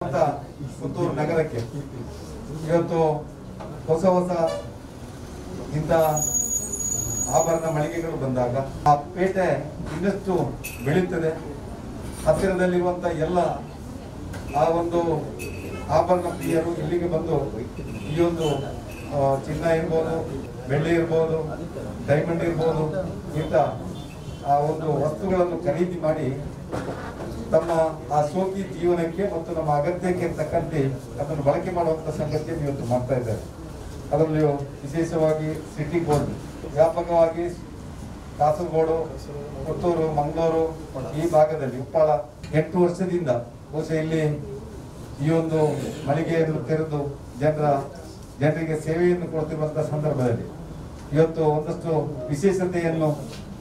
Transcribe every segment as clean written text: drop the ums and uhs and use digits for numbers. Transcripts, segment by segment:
ಇರುವಂಥ ಪುತ್ತೂರು ನಗರಕ್ಕೆ ಇವತ್ತು ಹೊಸ ಇಂಥ ಆಭರಣ ಮಳಿಗೆಗಳು ಬಂದಾಗ ಆ ಪೇಟೆ ಇನ್ನಷ್ಟು ಬೆಳೀತದೆ. ಹತ್ತಿರದಲ್ಲಿರುವಂಥ ಎಲ್ಲ ಆ ಒಂದು ಆಭರಣ ಪ್ರಿಯರು ಇಲ್ಲಿಗೆ ಬಂದು ಈ ಒಂದು ಚಿನ್ನ ಇರ್ಬೋದು, ಬೆಳ್ಳಿ ಇರ್ಬೋದು, ಡೈಮಂಡ್ ಇರ್ಬೋದು, ಇಂಥ ಆ ಒಂದು ವಸ್ತುಗಳನ್ನು ಖರೀದಿ ಮಾಡಿ ತಮ್ಮ ಆ ಸೋಕಿ ಜೀವನಕ್ಕೆ ಮತ್ತು ನಮ್ಮ ಅಗತ್ಯಕ್ಕೆ ತಕ್ಕಂತೆ ಅದನ್ನು ಬಳಕೆ ಮಾಡುವಂಥ ಸಂಗತಿಯನ್ನು ಇವತ್ತು ಮಾಡ್ತಾ ಇದ್ದಾರೆ. ಅದರಲ್ಲಿಯೂ ವಿಶೇಷವಾಗಿ ಸಿಟಿ ಗೋಲ್ಡ್ ವ್ಯಾಪಕವಾಗಿ ಕಾಸರಗೋಡು, ಪುತ್ತೂರು, ಮಂಗಳೂರು ಈ ಭಾಗದಲ್ಲಿ ಉಪ್ಪಾಳ 8 ವರ್ಷದಿಂದ ಬಹುಶಃ ಇಲ್ಲಿ ಈ ಒಂದು ಮಳಿಗೆಯನ್ನು ತೆರೆದು ಜನರಿಗೆ ಸೇವೆಯನ್ನು ಕೊಡ್ತಿರುವಂತಹ ಸಂದರ್ಭದಲ್ಲಿ ಇವತ್ತು ಒಂದಷ್ಟು ವಿಶೇಷತೆಯನ್ನು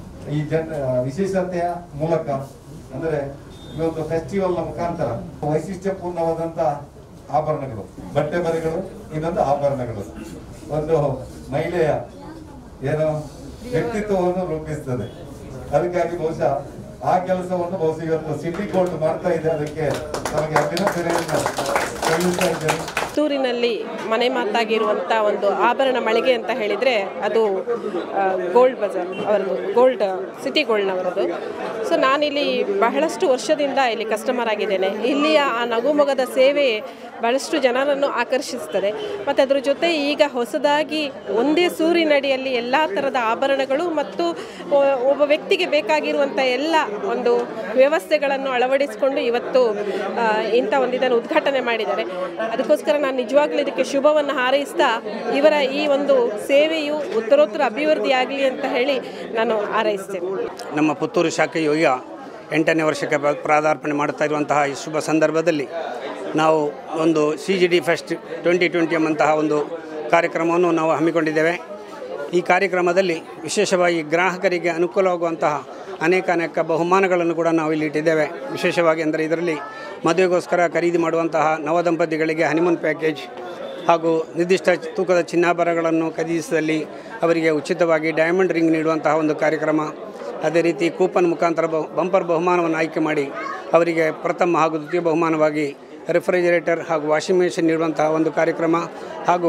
ವಿಶೇಷತೆಯ ಮೂಲಕ ಅಂದರೆ ಈ ಒಂದು ಫೆಸ್ಟಿವಲ್ನ ಮುಖಾಂತರ ವೈಶಿಷ್ಟ್ಯಪೂರ್ಣವಾದಂತ ಆಭರಣಗಳು, ಬಟ್ಟೆ ಬರೆಗಳು, ಇನ್ನೊಂದು ಆಭರಣಗಳು ಒಂದು ಮಹಿಳೆಯ ಏನೋ ವ್ಯಕ್ತಿತ್ವವನ್ನು ರೂಪಿಸ್ತದೆ. ಅದಕ್ಕಾಗಿ ಬಹುಶಃ ಆ ಕೆಲಸವನ್ನು ಇವತ್ತು ಸಿಟಿ ಗೋಲ್ಡ್ ಮಾಡ್ತಾ ಇದೆ. ಅದಕ್ಕೆ ನಮಗೆ ಅಭಿನಂದನೆಯನ್ನು ಸಲ್ಲಿಸ್ತಾ ಇದ್ದೇನೆ. ಪುತ್ತೂರಿನಲ್ಲಿ ಮನೆ ಮಾತಾಗಿರುವಂಥ ಒಂದು ಆಭರಣ ಮಳಿಗೆ ಅಂತ ಹೇಳಿದರೆ ಅದು ಗೋಲ್ಡ್ ಬಜಾರ್ ಅವರದು, ಗೋಲ್ಡ್ ಸಿಟಿ ಗೋಲ್ಡ್ನವರದು. ಸೊ ನಾನಿಲ್ಲಿ ಬಹಳಷ್ಟು ವರ್ಷದಿಂದ ಇಲ್ಲಿ ಕಸ್ಟಮರ್ ಆಗಿದ್ದೇನೆ. ಇಲ್ಲಿಯ ಆ ನಗುಮೊಗದ ಸೇವೆ ಬಹಳಷ್ಟು ಜನರನ್ನು ಆಕರ್ಷಿಸ್ತದೆ. ಮತ್ತು ಅದರ ಜೊತೆ ಈಗ ಹೊಸದಾಗಿ ಒಂದೇ ಸೂರಿನಡಿಯಲ್ಲಿ ಎಲ್ಲ ಥರದ ಆಭರಣಗಳು ಮತ್ತು ಒಬ್ಬ ವ್ಯಕ್ತಿಗೆ ಬೇಕಾಗಿರುವಂಥ ಎಲ್ಲ ಒಂದು ವ್ಯವಸ್ಥೆಗಳನ್ನು ಅಳವಡಿಸಿಕೊಂಡು ಇವತ್ತು ಇಂಥ ಒಂದು ಇದನ್ನು ಉದ್ಘಾಟನೆ ಮಾಡಿದ್ದಾರೆ. ಅದಕ್ಕೋಸ್ಕರ ನಾನು ನಿಜವಾಗ್ಲೂ ಇದಕ್ಕೆ ಶುಭವನ್ನು ಹಾರೈಸ್ತಾ ಇವರ ಈ ಒಂದು ಸೇವೆಯು ಉತ್ತರೋತ್ತರ ಅಭಿವೃದ್ಧಿ ಆಗಲಿ ಅಂತ ಹೇಳಿ ನಾನು ಹಾರೈಸ್ತೇನೆ. ನಮ್ಮ ಪುತ್ತೂರು ಶಾಖೆಯು ಈಗ 8ನೇ ವರ್ಷಕ್ಕೆ ಪದಾರ್ಪಣೆ ಮಾಡ್ತಾ ಇರುವಂತಹ ಈ ಶುಭ ಸಂದರ್ಭದಲ್ಲಿ ನಾವು ಒಂದು CGD ಫೆಸ್ಟ್ 2020 ಎಂಬಂತಹ ಒಂದು ಕಾರ್ಯಕ್ರಮವನ್ನು ನಾವು ಹಮ್ಮಿಕೊಂಡಿದ್ದೇವೆ. ಈ ಕಾರ್ಯಕ್ರಮದಲ್ಲಿ ವಿಶೇಷವಾಗಿ ಗ್ರಾಹಕರಿಗೆ ಅನುಕೂಲವಾಗುವಂತಹ ಅನೇಕ ಬಹುಮಾನಗಳನ್ನು ಕೂಡ ನಾವು ಇಲ್ಲಿ ಇಟ್ಟಿದ್ದೇವೆ. ವಿಶೇಷವಾಗಿ ಅಂದರೆ ಇದರಲ್ಲಿ ಮದುವೆಗೋಸ್ಕರ ಖರೀದಿ ಮಾಡುವಂತಹ ನವದಂಪತಿಗಳಿಗೆ ಹನಿಮೂನ್ ಪ್ಯಾಕೇಜ್ ಹಾಗೂ ನಿರ್ದಿಷ್ಟ ತೂಕದ ಚಿನ್ನಾಭರಣಗಳನ್ನು ಖರೀದಿಸಿದಲ್ಲಿ ಅವರಿಗೆ ಉಚಿತವಾಗಿ ಡೈಮಂಡ್ ರಿಂಗ್ ನೀಡುವಂತಹ ಒಂದು ಕಾರ್ಯಕ್ರಮ, ಅದೇ ರೀತಿ ಕೂಪನ್ ಮುಖಾಂತರ ಬಂಪರ್ ಬಹುಮಾನವನ್ನು ಆಯ್ಕೆ ಮಾಡಿ ಅವರಿಗೆ ಪ್ರಥಮ ಹಾಗೂ ದ್ವಿತೀಯ ಬಹುಮಾನವಾಗಿ ರೆಫ್ರಿಜರೇಟರ್ ಹಾಗೂ ವಾಷಿಂಗ್ ಮೆಷಿನ್ ನೀಡುವಂತಹ ಒಂದು ಕಾರ್ಯಕ್ರಮ ಹಾಗೂ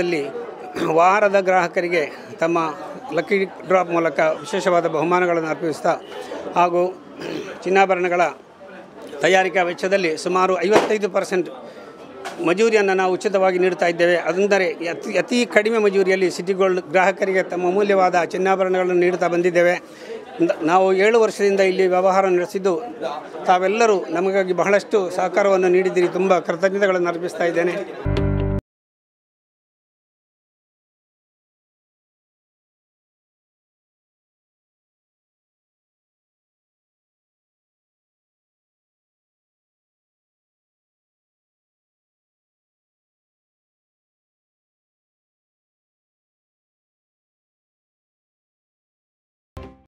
ವಾರದ ಗ್ರಾಹಕರಿಗೆ ತಮ್ಮ ಲಕ್ಕಿ ಡ್ರಾಪ್ ಮೂಲಕ ವಿಶೇಷವಾದ ಬಹುಮಾನಗಳನ್ನು ಅರ್ಪಿಸ್ತಾ ಹಾಗೂ ಚಿನ್ನಾಭರಣಗಳ ತಯಾರಿಕಾ ವೆಚ್ಚದಲ್ಲಿ ಸುಮಾರು 55% ಮಜೂರಿಯನ್ನು ನಾವು ಉಚಿತವಾಗಿ ನೀಡ್ತಾ ಇದ್ದೇವೆ. ಅದೆಂದರೆ ಅತಿ ಕಡಿಮೆ ಮಜೂರಿಯಲ್ಲಿ ಸಿಟಿ ಗೋಲ್ಡ್ ಗ್ರಾಹಕರಿಗೆ ತಮ್ಮ ಅಮೂಲ್ಯವಾದ ಚಿನ್ನಾಭರಣಗಳನ್ನು ನೀಡುತ್ತಾ ಬಂದಿದ್ದೇವೆ. ನಾವು 7 ವರ್ಷದಿಂದ ಇಲ್ಲಿ ವ್ಯವಹಾರ ನಡೆಸಿದ್ದು ತಾವೆಲ್ಲರೂ ನಮಗಾಗಿ ಬಹಳಷ್ಟು ಸಹಕಾರವನ್ನು ನೀಡಿದ್ದೀರಿ. ತುಂಬ ಕೃತಜ್ಞತೆಗಳನ್ನು ಅರ್ಪಿಸ್ತಾ ಇದ್ದೇನೆ.